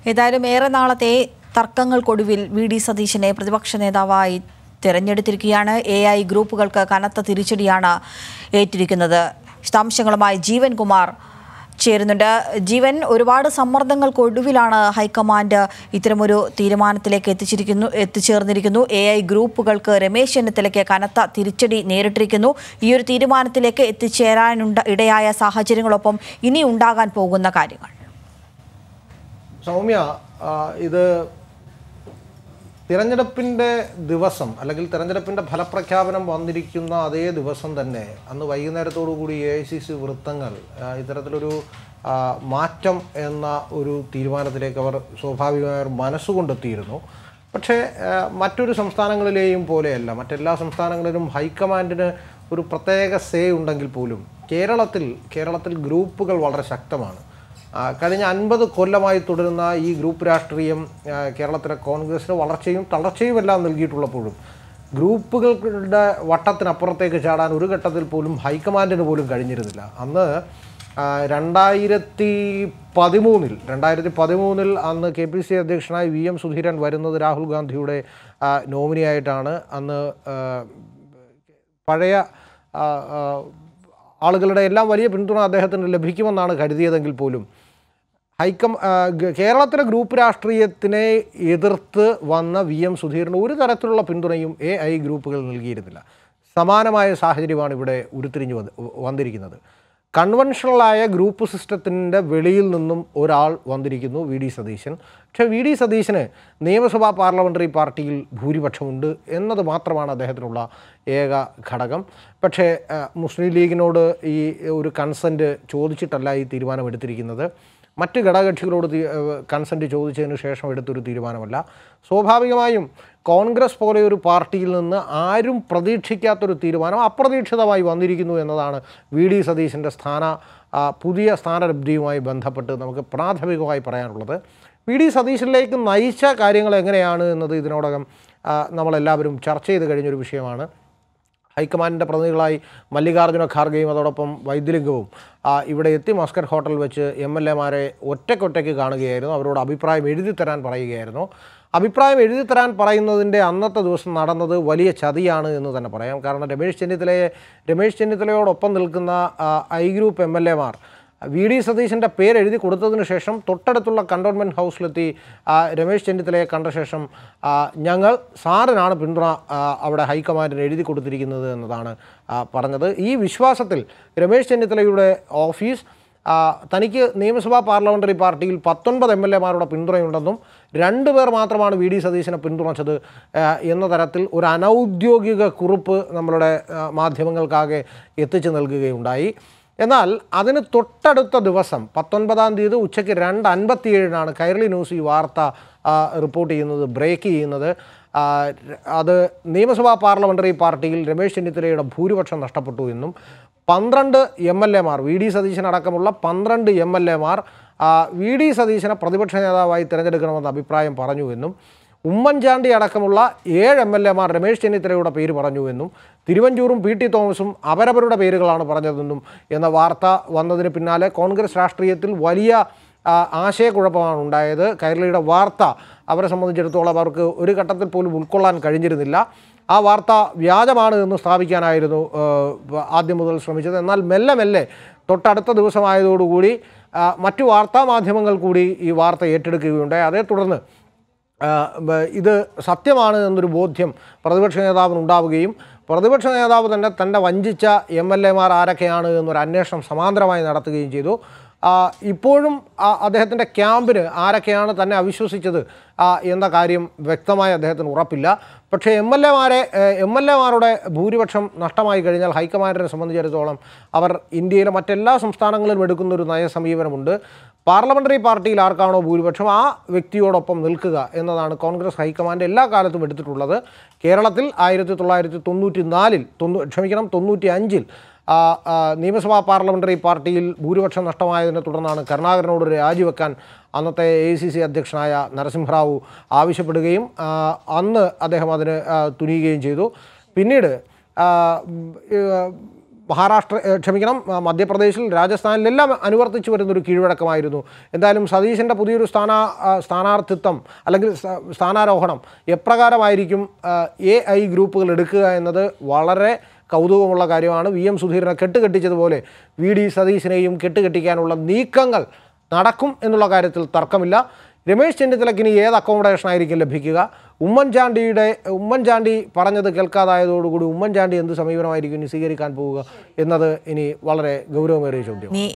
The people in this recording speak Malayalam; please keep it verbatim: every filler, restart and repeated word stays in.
ഏതായാലും ഏറെ നാളത്തെ തർക്കങ്ങൾക്കൊടുവിൽ വി ഡി സതീശനെ പ്രതിപക്ഷ നേതാവായി തെരഞ്ഞെടുത്തിരിക്കുകയാണ്. എ ഐ ഗ്രൂപ്പുകൾക്ക് കനത്ത തിരിച്ചടിയാണ് ഏറ്റിരിക്കുന്നത്. വിശദാംശങ്ങളുമായി ജീവൻ കുമാർ ചേരുന്നുണ്ട്. ജീവൻ, ഒരുപാട് സമ്മർദ്ദങ്ങൾക്കൊടുവിലാണ് ഹൈക്കമാൻഡ് ഇത്തരമൊരു തീരുമാനത്തിലേക്ക് എത്തിച്ചിരിക്കുന്നു എത്തിച്ചേർന്നിരിക്കുന്നു എ ഐ ഗ്രൂപ്പുകൾക്ക് രമേശ് ചെന്നിത്തലയ്ക്ക് കനത്ത തിരിച്ചടി നേരിട്ടിരിക്കുന്നു. ഈ ഒരു തീരുമാനത്തിലേക്ക് എത്തിച്ചേരാനുണ്ട ഇടയായ സാഹചര്യങ്ങളൊപ്പം ഇനി ഉണ്ടാകാൻ പോകുന്ന കാര്യങ്ങൾ. സൗമ്യ, ഇത് തിരഞ്ഞെടുപ്പിൻ്റെ ദിവസം അല്ലെങ്കിൽ തിരഞ്ഞെടുപ്പിൻ്റെ ഫലപ്രഖ്യാപനം വന്നിരിക്കുന്ന അതേ ദിവസം തന്നെ അന്ന് വൈകുന്നേരത്തോടു കൂടി എ ഐ സി സി വൃത്തങ്ങൾ ഇത്തരത്തിലൊരു മാറ്റം എന്ന ഒരു തീരുമാനത്തിലേക്ക് അവർ സ്വാഭാവികമായി മനസ്സുകൊണ്ടെത്തിയിരുന്നു. പക്ഷേ മറ്റൊരു സംസ്ഥാനങ്ങളിലെയും പോലെയല്ല, മറ്റെല്ലാ സംസ്ഥാനങ്ങളിലും ഹൈക്കമാൻഡിന് ഒരു പ്രത്യേക സേ ഉണ്ടെങ്കിൽ പോലും കേരളത്തിൽ കേരളത്തിൽ ഗ്രൂപ്പുകൾ വളരെ ശക്തമാണ്. കഴിഞ്ഞ അൻപത് കൊല്ലമായി തുടരുന്ന ഈ ഗ്രൂപ്പ് രാഷ്ട്രീയം കേരളത്തിലെ കോൺഗ്രസിന് വളർച്ചയും തളർച്ചയും എല്ലാം നൽകിയിട്ടുള്ളപ്പോഴും ഗ്രൂപ്പുകളുടെ വട്ടത്തിനപ്പുറത്തേക്ക് ചാടാൻ ഒരു ഘട്ടത്തിൽ പോലും ഹൈക്കമാൻഡിന് പോലും കഴിഞ്ഞിരുന്നില്ല. അന്ന് രണ്ടായിരത്തി പതിമൂന്നിൽ രണ്ടായിരത്തി പതിമൂന്നിൽ അന്ന് കെ പി സി അധ്യക്ഷനായി വി എം സുധീരൻ വരുന്നത് രാഹുൽ ഗാന്ധിയുടെ നോമിനിയായിട്ടാണ്. അന്ന് പഴയ ആളുകളുടെ എല്ലാം വലിയ പിന്തുണ അദ്ദേഹത്തിന് ലഭിക്കുമെന്നാണ് കരുതിയതെങ്കിൽ പോലും ഹൈക്കം കേരളത്തിലെ ഗ്രൂപ്പ് രാഷ്ട്രീയത്തിനെ എതിർത്ത് വന്ന വി എം സുധീറിന് ഒരു തരത്തിലുള്ള പിന്തുണയും എ ഐ ഗ്രൂപ്പുകൾ നൽകിയിരുന്നില്ല. സമാനമായ സാഹചര്യമാണ് ഇവിടെ ഉരുത്തിരിഞ്ഞു വന്നിരിക്കുന്നത്. കൺവെൻഷണലായ ഗ്രൂപ്പ് സിസ്റ്റത്തിൻ്റെ വെളിയിൽ നിന്നും ഒരാൾ വന്നിരിക്കുന്നു, വി ഡി സതീശൻ. പക്ഷേ വി ഡി സതീശന് നിയമസഭാ പാർലമെൻ്ററി പാർട്ടിയിൽ ഭൂരിപക്ഷമുണ്ട് എന്നത് മാത്രമാണ് അദ്ദേഹത്തിനുള്ള ഏക ഘടകം. പക്ഷേ മുസ്ലിം ലീഗിനോട് ഈ ഒരു കൺസെൻറ്റ് ചോദിച്ചിട്ടല്ല ഈ തീരുമാനമെടുത്തിരിക്കുന്നത്. മറ്റ് ഘടകകക്ഷികളോട് കൺസെൻറ്റ് ചോദിച്ചതിന് ശേഷം എടുത്തൊരു തീരുമാനമല്ല. സ്വാഭാവികമായും കോൺഗ്രസ് പോലെ ഒരു പാർട്ടിയിൽ നിന്ന് ആരും പ്രതീക്ഷിക്കാത്തൊരു തീരുമാനം അപ്രതീക്ഷിതമായി വന്നിരിക്കുന്നു എന്നതാണ് വി ഡി സതീശൻ്റെ സ്ഥാന പുതിയ സ്ഥാനലബ്ധിയുമായി ബന്ധപ്പെട്ട് നമുക്ക് പ്രാഥമികമായി പറയാനുള്ളത്. വി ഡി സതീശനിലേക്ക് നയിച്ച കാര്യങ്ങൾ എങ്ങനെയാണ് എന്നത് ഇതിനോടകം നമ്മളെല്ലാവരും ചർച്ച ചെയ്ത് കഴിഞ്ഞൊരു വിഷയമാണ്. ഹൈക്കമാൻഡിൻ്റെ പ്രതിനിധികളായി മല്ലികാർജ്ജുന ഖാർഗെയും അതോടൊപ്പം വൈദ്യലിംഗവും ഇവിടെ എത്തി മസ്കറ്റ് ഹോട്ടലിൽ വെച്ച് എം എൽ എമാരെ ഒറ്റയ്ക്കൊറ്റയ്ക്ക് കാണുകയായിരുന്നു. അവരോട് അഭിപ്രായം എഴുതി തരാൻ പറയുകയായിരുന്നു. അഭിപ്രായം എഴുതി തരാൻ പറയുന്നതിൻ്റെ അന്നത്തെ ദിവസം നടന്നത് വലിയ ചതിയാണ് എന്ന് തന്നെ പറയാം. കാരണം രമേശ് ചെന്നിത്തലയെ രമേശ് ചെന്നിത്തലയോടൊപ്പം നിൽക്കുന്ന ഐ ഗ്രൂപ്പ് എം എൽ എമാർ വി ഡി സതീശൻ്റെ പേരെഴുതി കൊടുത്തതിന് ശേഷം തൊട്ടടുത്തുള്ള കണ്ടോൺമെൻറ്റ് ഹൗസിലെത്തി രമേശ് ചെന്നിത്തലയെ കണ്ട ശേഷം ഞങ്ങൾ സാറിനാണ് പിന്തുണ അവിടെ ഹൈക്കമാൻഡിന് എഴുതി കൊടുത്തിരിക്കുന്നത് എന്നതാണ് പറഞ്ഞത്. ഈ വിശ്വാസത്തിൽ രമേശ് ചെന്നിത്തലയുടെ ഓഫീസ് തനിക്ക് നിയമസഭാ പാർലമെൻ്ററി പാർട്ടിയിൽ പത്തൊൻപത് എം എൽ എമാരുടെ പിന്തുണയുണ്ടെന്നും രണ്ട് പേർ മാത്രമാണ് വി ഡി സതീശനെ പിന്തുണച്ചത് എന്ന തരത്തിൽ ഒരു അനൗദ്യോഗിക കുറിപ്പ് നമ്മളുടെ മാധ്യമങ്ങൾക്കാകെ എത്തിച്ചു നൽകുകയുണ്ടായി. എന്നാൽ അതിന് തൊട്ടടുത്ത ദിവസം പത്തൊൻപതാം തീയതി ഉച്ചയ്ക്ക് രണ്ട് അൻപത്തിയേഴിനാണ് കൈരളി ന്യൂസ് ഈ വാർത്ത റിപ്പോർട്ട് ചെയ്യുന്നത്, ബ്രേക്ക് ചെയ്യുന്നത്. അത് നിയമസഭാ പാർലമെൻ്ററി പാർട്ടിയിൽ രമേശ് ചെന്നിത്തലയുടെ ഭൂരിപക്ഷം നഷ്ടപ്പെട്ടു എന്നും പന്ത്രണ്ട് എം എൽ എമാർ വി ഡി സതീശൻ അടക്കമുള്ള പന്ത്രണ്ട് എം എൽ എമാർ വി ഡി സതീശനെ പ്രതിപക്ഷ നേതാവായി തിരഞ്ഞെടുക്കണമെന്ന അഭിപ്രായം പറഞ്ഞു എന്നും ഉമ്മൻചാണ്ടി അടക്കമുള്ള ഏഴ് എം എൽ എമാർ രമേശ് ചെന്നിത്തലയുടെ പേര് പറഞ്ഞുവെന്നും തിരുവഞ്ചൂരും പി ടി തോമസും അവരവരുടെ പേരുകളാണ് പറഞ്ഞതെന്നും എന്ന വാർത്ത വന്നതിന് പിന്നാലെ കോൺഗ്രസ് രാഷ്ട്രീയത്തിൽ വലിയ ആശയക്കുഴപ്പമാണ് ഉണ്ടായത്. കൈരളിയുടെ വാർത്ത അവരെ സംബന്ധിച്ചിടത്തോളം അവർക്ക് ഒരു ഘട്ടത്തിൽ പോലും ഉൾക്കൊള്ളാൻ കഴിഞ്ഞിരുന്നില്ല. ആ വാർത്ത വ്യാജമാണ് എന്ന് സ്ഥാപിക്കാനായിരുന്നു ആദ്യം മുതൽ ശ്രമിച്ചത്. എന്നാൽ മെല്ലെ മെല്ലെ തൊട്ടടുത്ത ദിവസമായതോടുകൂടി മറ്റു വാർത്താ മാധ്യമങ്ങൾ കൂടി ഈ വാർത്ത ഏറ്റെടുക്കുകയുണ്ടായി. അതേ തുടർന്ന് ഇത് സത്യമാണ് എന്നൊരു ബോധ്യം പ്രതിപക്ഷ നേതാവിന് ഉണ്ടാവുകയും പ്രതിപക്ഷ നേതാവ് തന്നെ തൻ്റെ വഞ്ചിച്ച എം എൽ എമാർ ആരൊക്കെയാണ് എന്നൊരു അന്വേഷണം സമാന്തരമായി നടത്തുകയും ചെയ്തു. ഇപ്പോഴും അദ്ദേഹത്തിൻ്റെ ക്യാമ്പിന് ആരൊക്കെയാണ് തന്നെ അവിശ്വസിച്ചത് എന്ന കാര്യം വ്യക്തമായി അദ്ദേഹത്തിന് ഉറപ്പില്ല. പക്ഷേ എം എൽ എമാരെ എം എൽ എമാരുടെ ഭൂരിപക്ഷം നഷ്ടമായി കഴിഞ്ഞാൽ ഹൈക്കമാൻഡിനെ സംബന്ധിച്ചിടത്തോളം അവർ ഇന്ത്യയിലെ മറ്റെല്ലാ സംസ്ഥാനങ്ങളിലും എടുക്കുന്നൊരു നയസമീപനമുണ്ട്. പാർലമെൻ്ററി പാർട്ടിയിൽ ആർക്കാണോ ഭൂരിപക്ഷം ആ വ്യക്തിയോടൊപ്പം നിൽക്കുക എന്നതാണ് കോൺഗ്രസ് ഹൈക്കമാൻഡ് എല്ലാ കാലത്തും എടുത്തിട്ടുള്ളത്. കേരളത്തിൽ ആയിരത്തി തൊള്ളായിരത്തി തൊണ്ണൂറ്റി നാലിൽ തൊണ്ണൂ ക്ഷമിക്കണം തൊണ്ണൂറ്റി അഞ്ചിൽ നിയമസഭാ പാർലമെൻ്ററി പാർട്ടിയിൽ ഭൂരിപക്ഷം നഷ്ടമായതിനെ തുടർന്നാണ് കരുണാകരനോട് രാജിവെക്കാൻ അന്നത്തെ എ ഐ സി സി അധ്യക്ഷനായ നരസിംഹറാവു ആവശ്യപ്പെടുകയും അന്ന് അദ്ദേഹം അതിന് തുനിയുകയും ചെയ്തു. പിന്നീട് മഹാരാഷ്ട്ര ക്ഷമിക്കണം മധ്യപ്രദേശിൽ രാജസ്ഥാനിലെല്ലാം അനുവർത്തിച്ചു വരുന്നൊരു കീഴ്വഴക്കമായിരുന്നു. എന്തായാലും സതീശൻ്റെ പുതിയൊരു സ്ഥാനാ സ്ഥാനാർത്ഥിത്വം അല്ലെങ്കിൽ സ്ഥാനാരോഹണം എപ്രകാരമായിരിക്കും എ ഐ ഗ്രൂപ്പുകൾ എടുക്കുക എന്നത് വളരെ കൗതുകമുള്ള കാര്യമാണ്. വി എം സുധീരനെ കെട്ടുകെട്ടിച്ചതുപോലെ വി ഡി സതീശനെയും കെട്ടുകെട്ടിക്കാനുള്ള നീക്കങ്ങൾ നടക്കും എന്നുള്ള കാര്യത്തിൽ തർക്കമില്ല. രമേശ് ചെന്നിത്തലയ്ക്ക് ഇനി ഏത് അക്കോമഡേഷൻ ആയിരിക്കും ലഭിക്കുക? ഉമ്മൻചാണ്ടിയുടെ ഉമ്മൻചാണ്ടി പറഞ്ഞത് കേൾക്കാതായതോടുകൂടി ഉമ്മൻചാണ്ടി എന്ത് സമീപനമായിരിക്കും ഇനി സ്വീകരിക്കാൻ പോവുക എന്നത് ഇനി വളരെ ഗൗരവമേറിയ ചോദ്യം.